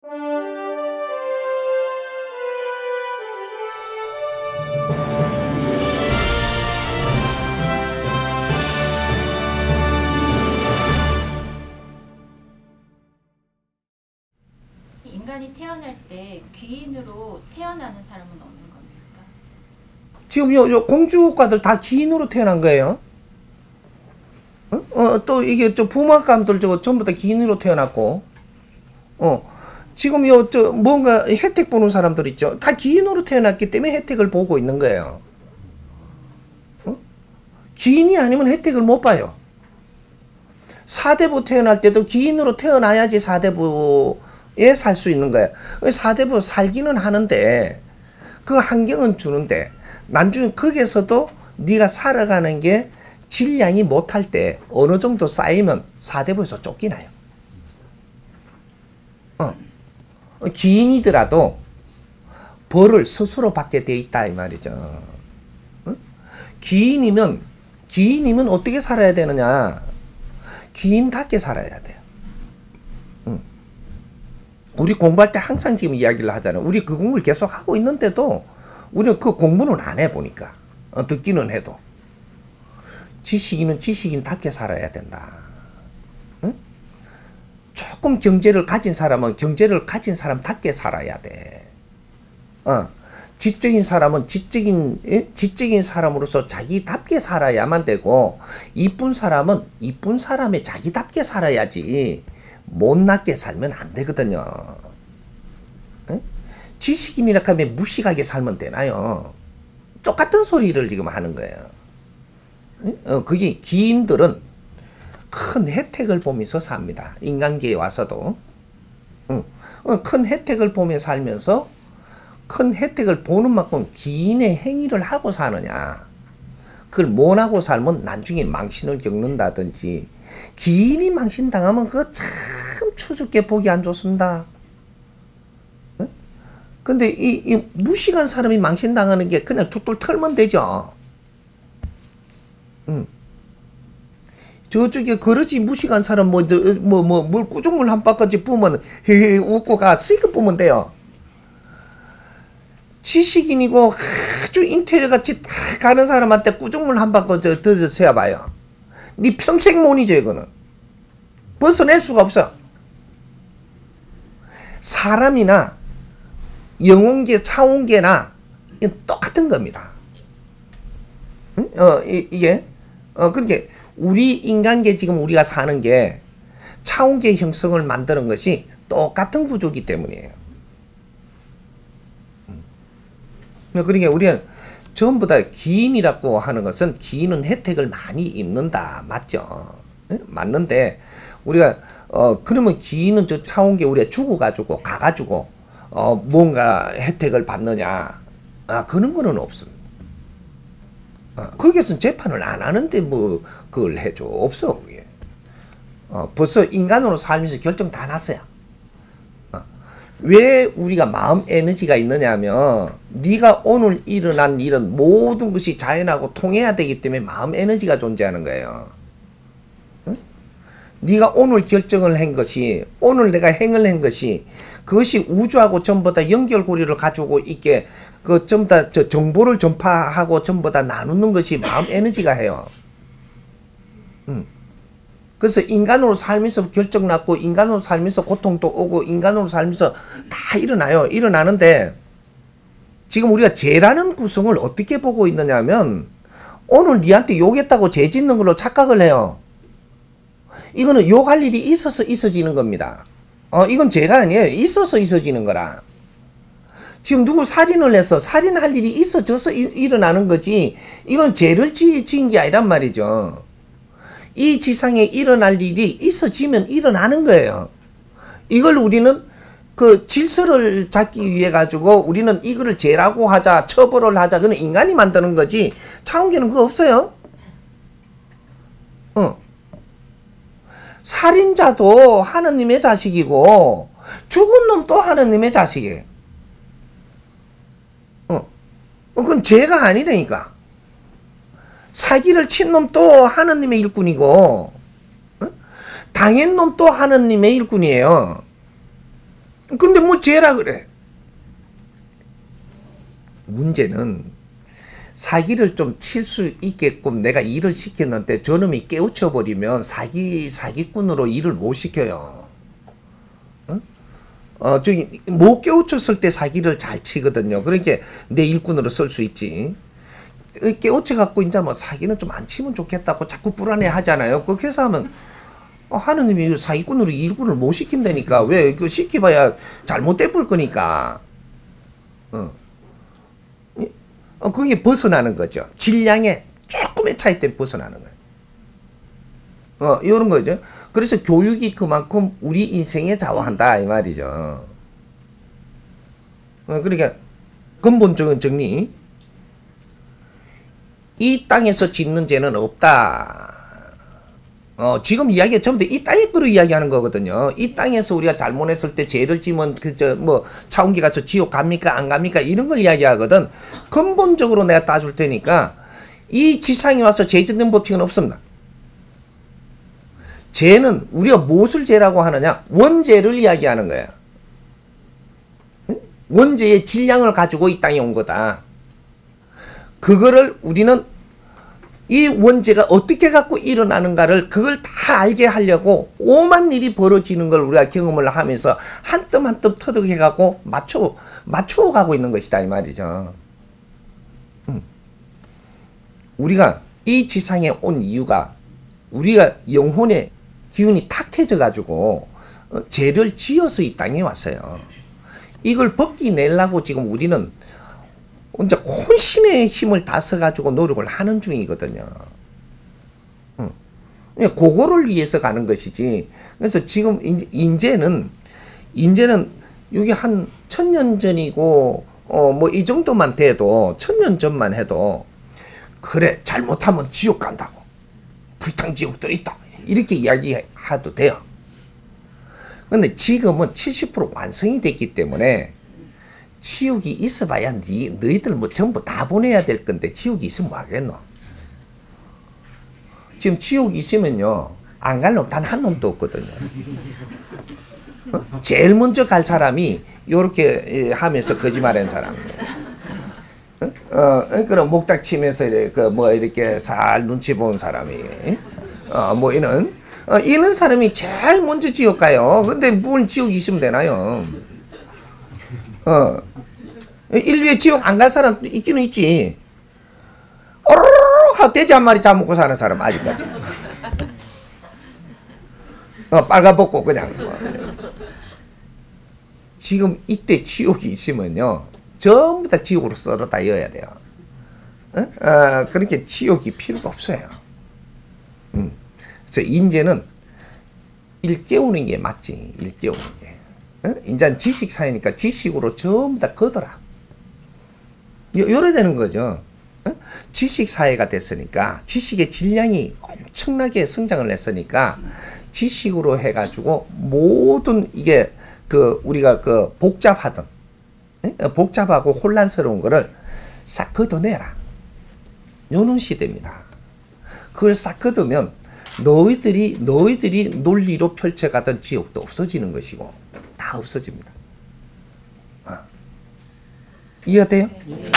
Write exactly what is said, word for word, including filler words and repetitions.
인간이 태어날 때 귀인으로 태어나는 사람은 없는 겁니까? 지금 요, 요 공주과들 다 귀인으로 태어난 거예요. 어? 어, 또 이게 저 부막감들 저거 전부 다 귀인으로 태어났고, 어, 지금 요, 저 뭔가 혜택 보는 사람들 있죠. 다 귀인으로 태어났기 때문에 혜택을 보고 있는 거예요. 어? 귀인이 아니면 혜택을 못 봐요. 사대부 태어날 때도 귀인으로 태어나야지 사대부에 살 수 있는 거예요. 사대부 살기는 하는데, 그 환경은 주는데, 나중에 거기에서도 네가 살아가는 게 질량이 못할 때 어느 정도 쌓이면 사대부에서 쫓기나요. 어. 귀인이더라도 벌을 스스로 받게 돼 있다 이 말이죠. 어? 귀인이면 귀인이면 어떻게 살아야 되느냐? 귀인답게 살아야 돼요. 응. 우리 공부할 때 항상 지금 이야기를 하잖아요. 우리 그 공부를 계속 하고 있는데도 우리는 그 공부는 안 해보니까 어, 듣기는 해도 지식인은 지식인답게 살아야 된다. 응? 조금 경제를 가진 사람은 경제를 가진 사람답게 살아야 돼. 어. 지적인 사람은 지적인 예? 지적인 사람으로서 자기답게 살아야만 되고, 이쁜 사람은 이쁜 사람의 자기답게 살아야지 못났게 살면 안 되거든요. 예? 지식인이라 하면 무식하게 살면 되나요? 똑같은 소리를 지금 하는 거예요. 예? 어, 그게 기인들은 큰 혜택을 보면서 삽니다. 인간계에 와서도. 응. 어, 큰 혜택을 보며 살면서 큰 혜택을 보는 만큼 기인의 행위를 하고 사느냐. 그걸 못 하고 살면 나중에 망신을 겪는다든지. 기인이 망신당하면 그거 참 추죽게 보기 안 좋습니다. 응? 근데 이, 이 무식한 사람이 망신당하는 게 그냥 툭툭 털면 되죠. 응. 저쪽에 그러지 무식한 사람 뭐 뭐 뭐 뭘 꾸중물 한 바가지 부으면 헤헤 웃고 가 쓰이고 부으면 돼요. 지식인이고 아주 인테리어 같이 다 가는 사람한테 꾸중물 한 바가지 더 세어봐요. 네 평생 못 잊어 이거는. 벗어낼 수가 없어. 사람이나 영혼계 차원계나 이건 똑같은 겁니다. 응? 어 이, 이게 어 그렇게. 우리 인간계 지금 우리가 사는 게 차원계 형성을 만드는 것이 똑같은 구조이기 때문이에요. 그러니까 우리는 전부 다 기인이라고 하는 것은 기인은 혜택을 많이 입는다. 맞죠? 네? 맞는데 우리가 어 그러면 기인은 저 차원계 우리가 죽어가지고 가가지고 어 뭔가 혜택을 받느냐? 아 그런 거는 없습니다. 어, 거기에서는 재판을 안 하는데 뭐 그걸 해줘 없어. 그게. 어, 벌써 인간으로 살면서 결정 다 났어요. 어. 왜 우리가 마음 에너지가 있느냐면 네가 오늘 일어난 일은 모든 것이 자연하고 통해야 되기 때문에 마음 에너지가 존재하는 거예요. 어? 네가 오늘 결정을 한 것이 오늘 내가 행을 한 것이 그것이 우주하고 전부 다 연결고리를 가지고 있게 그 전부 다 저 정보를 전파하고 전부 다 나누는 것이 마음 에너지가 해요. 음. 그래서 인간으로 살면서 결정 났고 인간으로 살면서 고통도 오고 인간으로 살면서 다 일어나요. 일어나는데 지금 우리가 죄라는 구성을 어떻게 보고 있느냐면 오늘 니한테 욕했다고 죄 짓는 걸로 착각을 해요. 이거는 욕할 일이 있어서 있어지는 겁니다. 어, 이건 죄가 아니에요. 있어서 있어지는 거라. 지금 누구 살인을 해서 살인할 일이 있어져서 이, 일어나는 거지 이건 죄를 지, 지은 게 아니란 말이죠. 이 지상에 일어날 일이 있어지면 일어나는 거예요. 이걸 우리는 그 질서를 잡기 위해 가지고 우리는 이거를 죄라고 하자 처벌을 하자 그건 인간이 만드는 거지 차원계는 그거 없어요. 어. 살인자도 하느님의 자식이고 죽은 놈도 하느님의 자식이에요. 어. 그건 죄가 아니라니까. 사기를 친 놈도 하느님의 일꾼이고 어? 당한 놈도 하느님의 일꾼이에요. 근데 뭐 죄라 그래. 문제는 사기를 좀 칠 수 있게끔 내가 일을 시켰는데 저놈이 깨우쳐버리면 사기, 사기꾼으로 일을 못 시켜요. 어? 어, 저기, 못 깨우쳤을 때 사기를 잘 치거든요. 그러니까 내 일꾼으로 쓸 수 있지. 깨우쳐갖고 이제 뭐 사기는 좀 안 치면 좋겠다고 자꾸 불안해 하잖아요. 그렇게 해서 하면, 어, 하느님이 사기꾼으로 일꾼을 못 시킨다니까. 왜? 그 시켜봐야 잘못돼 볼 거니까. 어. 어, 그게 벗어나는 거죠. 질량의 조금의 차이 때문에 벗어나는 거예요. 어, 이런 거죠. 그래서 교육이 그만큼 우리 인생에 좌우한다, 이 말이죠. 어, 그러니까, 근본적인 정리. 이 땅에서 짓는 죄는 없다. 어, 지금 이야기가 전부 다 이 땅의 거로 이야기하는 거거든요. 이 땅에서 우리가 잘못했을 때 죄를 지면 그, 저, 뭐, 차원기 가서 지옥 갑니까? 안 갑니까? 이런 걸 이야기하거든. 근본적으로 내가 따줄 테니까, 이 지상에 와서 죄 짓는 법칙은 없습니다. 죄는 우리가 무엇을 죄라고 하느냐? 원죄를 이야기하는 거야. 응? 원죄의 질량을 가지고 이 땅에 온 거다. 그거를 우리는 이 원죄가 어떻게 갖고 일어나는가를 그걸 다 알게 하려고 오만 일이 벌어지는 걸 우리가 경험을 하면서 한 뜸 한 뜸 터득해 가고 맞춰 맞추어 가고 있는 것이다 이 말이죠. 음. 우리가 이 지상에 온 이유가 우리가 영혼의 기운이 탁해져 가지고 어, 죄를 지어서 이 땅에 왔어요. 이걸 벗기 내려고 지금 우리는 혼자 혼신의 힘을 다 써가지고 노력을 하는 중이거든요. 응. 그거를 위해서 가는 것이지. 그래서 지금 인제는 인제는 여기 한 천년 전이고 어 뭐 이 정도만 돼도 천년 전만 해도 그래 잘못하면 지옥 간다고 불탕지옥도 있다 이렇게 이야기해도 돼요. 근데 지금은 칠십 퍼센트 완성이 됐기 때문에 지옥이 있어봐야 니, 너희들 뭐 전부 다 보내야 될 건데 지옥이 있으면 뭐 하겠노? 지금 지옥이 있으면요 안 갈 놈 단 한 놈도 없거든요. 어? 제일 먼저 갈 사람이 요렇게 하면서 거짓말한 사람이에요. 어? 어, 그럼 목닥 치면서 그 뭐 이렇게 살 눈치 보는 사람이 어, 뭐 이는 어, 이런 사람이 제일 먼저 지옥 가요. 근데 뭘 지옥이 있으면 되나요? 어, 인류에 지옥 안 갈 사람 있기는 있지. 어르르 하고 돼지 한 마리 잡먹고 사는 사람 아직까지. 어, 빨가벗고 그냥. 뭐. 지금 이때 지옥이 있으면요 전부 다 지옥으로 썰어 다 이어야 돼요. 어? 어, 그렇게 지옥이 필요가 없어요. 음. 그래서 인제는 일 깨우는 게 맞지. 일 깨우는 게. 어? 인자는 지식 사회니까 지식으로 전부 다 거더라. 요래 되는 거죠. 어? 지식 사회가 됐으니까 지식의 질량이 엄청나게 성장을 했으니까 지식으로 해가지고 모든 이게 그 우리가 그 복잡하던 어? 복잡하고 혼란스러운 거를 싹 걷어내라. 요런 시대입니다. 그걸 싹 걷으면 너희들이 너희들이 논리로 펼쳐가던 지옥도 없어지는 것이고 다 없어집니다. 어. 이해돼요? 네.